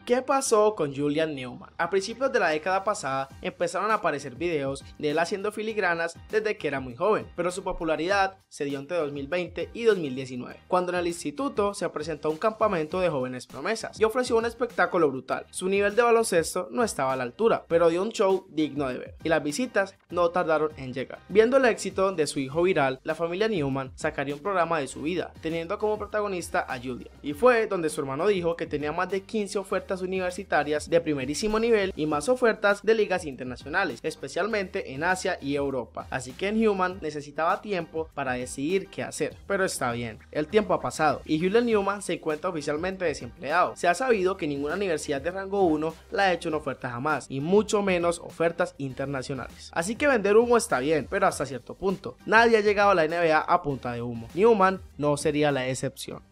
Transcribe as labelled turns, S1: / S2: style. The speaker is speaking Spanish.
S1: ¿Qué pasó con Julian Newman? A principios de la década pasada empezaron a aparecer videos de él haciendo filigranas desde que era muy joven, pero su popularidad se dio entre 2020 y 2019, cuando en el instituto se presentó a un campamento de jóvenes promesas y ofreció un espectáculo brutal. Su nivel de baloncesto no estaba a la altura, pero dio un show digno de ver, y las visitas no tardaron en llegar. Viendo el éxito de su hijo viral, la familia Newman sacaría un programa de su vida, teniendo como protagonista a Julian, y fue donde su hermano dijo que tenía más de 15 ofertas universitarias de primerísimo nivel y más ofertas de ligas internacionales, especialmente en Asia y Europa, así que Newman necesitaba tiempo para decidir qué hacer. Pero está bien, el tiempo ha pasado y Julian Newman se encuentra oficialmente desempleado. Se ha sabido que ninguna universidad de rango 1 le ha hecho una oferta jamás, y mucho menos ofertas internacionales. Así que vender humo está bien, pero hasta cierto punto. Nadie ha llegado a la NBA a punta de humo. Newman no sería la excepción.